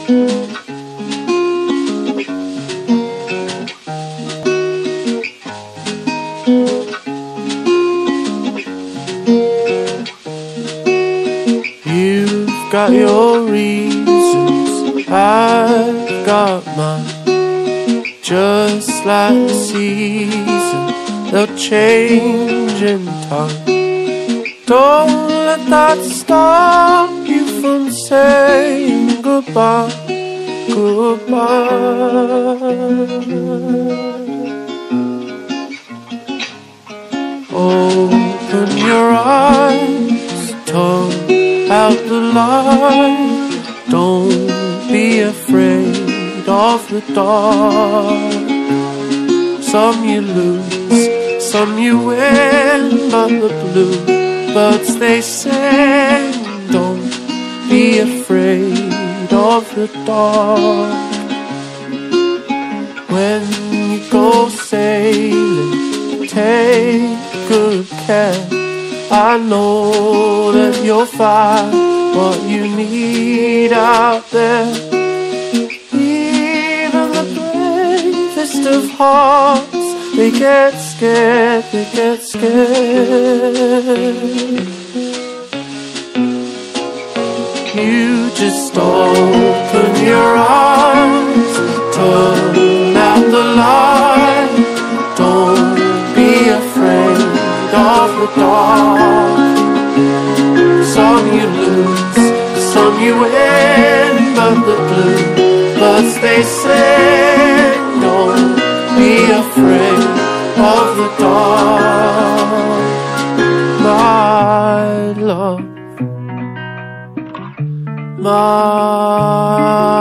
You've got your reasons, I've got mine. Just like the season, they'll change in time. Don't let that stop you from saying goodbye, goodbye. Open your eyes, turn out the light. Don't be afraid of the dark. Some you lose, some you win, but the bluebirds they sing. Don't be afraid of the dark. When you go sailing, take good care. I know that you'll find what you need out there. Even the bravest of hearts, they get scared, they get scared. You just open your eyes, turn out the light. Don't be afraid of the dark. Some you lose, some you win, but the bluebirds they sing. Don't be afraid of the dark, my love, my